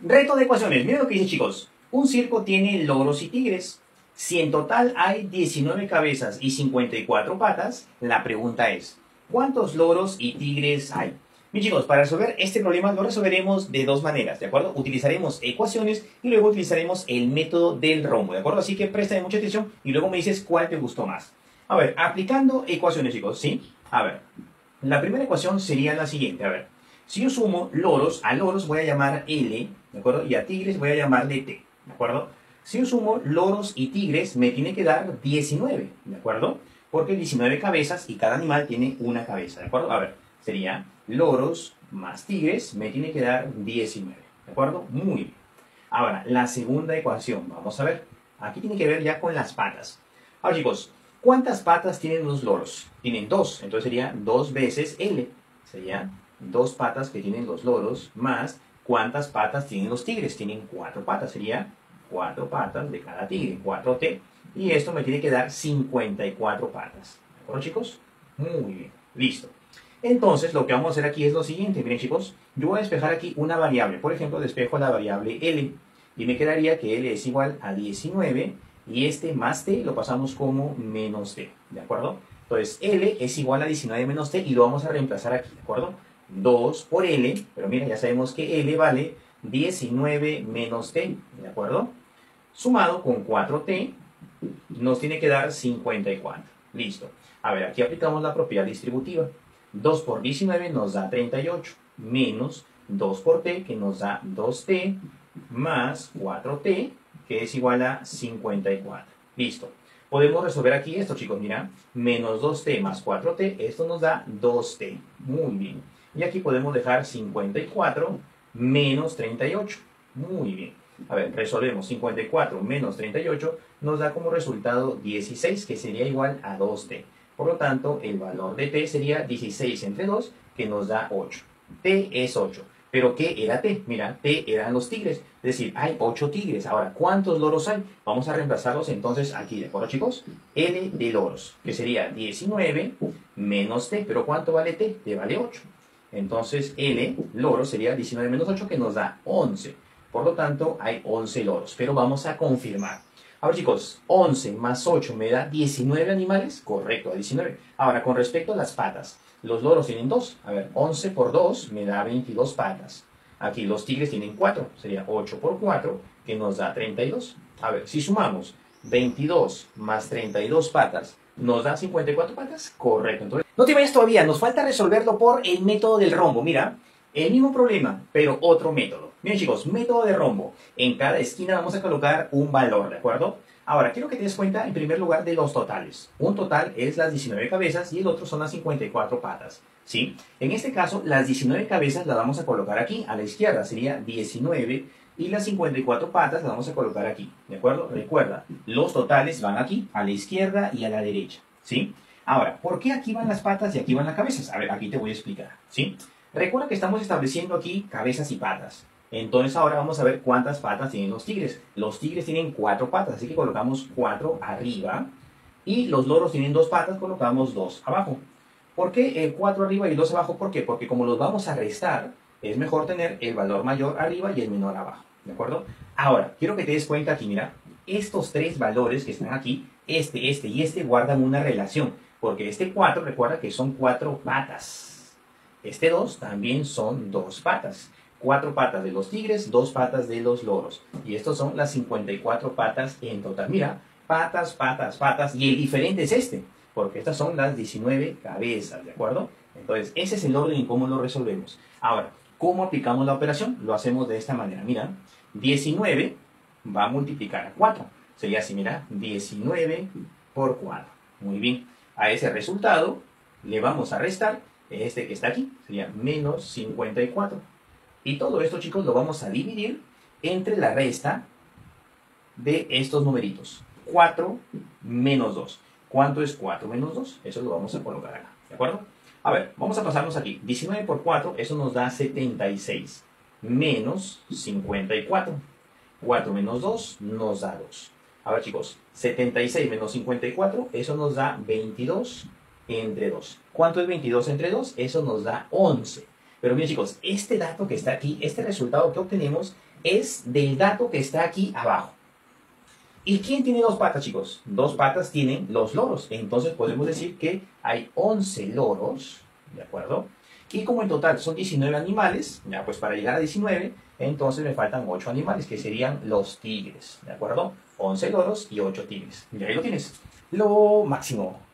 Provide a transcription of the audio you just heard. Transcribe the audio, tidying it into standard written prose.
Reto de ecuaciones. Miren lo que dice, chicos. Un circo tiene loros y tigres. Si en total hay 19 cabezas y 54 patas, la pregunta es, ¿cuántos loros y tigres hay? Bien, chicos, para resolver este problema lo resolveremos de dos maneras, ¿de acuerdo? Utilizaremos ecuaciones y luego utilizaremos el método del rombo, ¿de acuerdo? Así que presta mucha atención y luego me dices cuál te gustó más. A ver, aplicando ecuaciones, chicos, ¿sí? A ver, la primera ecuación sería la siguiente, a ver. Si yo sumo loros, a loros voy a llamar L, ¿de acuerdo? Y a tigres voy a llamarle T, ¿de acuerdo? Si yo sumo loros y tigres, me tiene que dar 19, ¿de acuerdo? Porque 19 cabezas y cada animal tiene una cabeza, ¿de acuerdo? A ver, sería loros más tigres, me tiene que dar 19, ¿de acuerdo? Muy bien. Ahora, la segunda ecuación, vamos a ver. Aquí tiene que ver ya con las patas. Ahora, chicos, ¿cuántas patas tienen los loros? Tienen 2, entonces sería 2 veces L. Sería 2 patas que tienen los loros más ¿cuántas patas tienen los tigres? Tienen 4 patas, sería 4 patas de cada tigre, 4T. Y esto me tiene que dar 54 patas. ¿De acuerdo, chicos? Muy bien, listo. Entonces, lo que vamos a hacer aquí es lo siguiente. Miren, chicos, yo voy a despejar aquí una variable. Por ejemplo, despejo la variable L. Y me quedaría que L es igual a 19. Y este más T lo pasamos como menos T. ¿De acuerdo? Entonces, L es igual a 19 menos T. Y lo vamos a reemplazar aquí. ¿De acuerdo? 2 por L. Pero mira, ya sabemos que L vale 19 menos T. ¿De acuerdo? Sumado con 4T nos tiene que dar 54. Listo. A ver, aquí aplicamos la propiedad distributiva. 2 por 19 nos da 38, menos 2 por t, que nos da 2t, más 4t, que es igual a 54. Listo. Podemos resolver aquí esto, chicos, mira, menos 2t más 4t, esto nos da 2t. Muy bien. Y aquí podemos dejar 54 menos 38. Muy bien. A ver, resolvemos 54 menos 38, nos da como resultado 16, que sería igual a 2t. Por lo tanto, el valor de t sería 16 entre 2, que nos da 8. T es 8. ¿Pero qué era t? Mira, t eran los tigres. Es decir, hay 8 tigres. Ahora, ¿cuántos loros hay? Vamos a reemplazarlos entonces aquí, ¿de acuerdo, chicos? L de loros, que sería 19 menos t. ¿Pero cuánto vale t? T vale 8. Entonces, L, loros, sería 19 menos 8, que nos da 11. Por lo tanto, hay 11 loros. Pero vamos a confirmar. Ahora, chicos, 11 más 8 me da 19 animales. Correcto, a 19. Ahora, con respecto a las patas, los loros tienen 2. A ver, 11 por 2 me da 22 patas. Aquí los tigres tienen 4. Sería 8 por 4, que nos da 32. A ver, si sumamos 22 más 32 patas, ¿nos da 54 patas? Correcto. Entonces, no te vayas todavía. Nos falta resolverlo por el método del rombo. Mira, el mismo problema, pero otro método. Miren, chicos, método de rombo. En cada esquina vamos a colocar un valor, ¿de acuerdo? Ahora, quiero que te des cuenta, en primer lugar, de los totales. Un total es las 19 cabezas y el otro son las 54 patas, ¿sí? En este caso, las 19 cabezas las vamos a colocar aquí, a la izquierda. Sería 19 y las 54 patas las vamos a colocar aquí, ¿de acuerdo? Recuerda, los totales van aquí, a la izquierda y a la derecha, ¿sí? Ahora, ¿por qué aquí van las patas y aquí van las cabezas? A ver, aquí te voy a explicar, ¿sí? Recuerda que estamos estableciendo aquí cabezas y patas. Entonces ahora vamos a ver cuántas patas tienen los tigres. Los tigres tienen 4 patas, así que colocamos 4 arriba. Y los loros tienen 2 patas, colocamos 2 abajo. ¿Por qué el 4 arriba y el 2 abajo? ¿Por qué? Porque como los vamos a restar, es mejor tener el valor mayor arriba y el menor abajo. ¿De acuerdo? Ahora, quiero que te des cuenta aquí, mira. Estos 3 valores que están aquí, este y este, guardan una relación. Porque este 4, recuerda que son 4 patas. Este 2 también son 2 patas. 4 patas de los tigres, 2 patas de los loros. Y estos son las 54 patas en total. Mira, patas, patas, patas. Y el diferente es este, porque estas son las 19 cabezas, ¿de acuerdo? Entonces, ese es el orden en cómo lo resolvemos. Ahora, ¿cómo aplicamos la operación? Lo hacemos de esta manera. Mira, 19 va a multiplicar a 4. Sería así, mira, 19 por 4. Muy bien. A ese resultado le vamos a restar este que está aquí. Sería menos 54. Y todo esto, chicos, lo vamos a dividir entre la resta de estos numeritos. 4 menos 2. ¿Cuánto es 4 menos 2? Eso lo vamos a colocar acá, ¿de acuerdo? A ver, vamos a pasarnos aquí. 19 por 4, eso nos da 76. Menos 54. 4 menos 2 nos da 2. A ver, chicos, 76 menos 54, eso nos da 22 entre 2. ¿Cuánto es 22 entre 2? Eso nos da 11. Pero miren, chicos, este dato que está aquí, este resultado que obtenemos, es del dato que está aquí abajo. ¿Y quién tiene dos patas, chicos? Dos patas tienen los loros. Entonces podemos decir que hay 11 loros, ¿de acuerdo? Y como en total son 19 animales, ya pues para llegar a 19, entonces me faltan 8 animales, que serían los tigres, ¿de acuerdo? 11 loros y 8 tigres. Y ahí lo tienes. Lo máximo.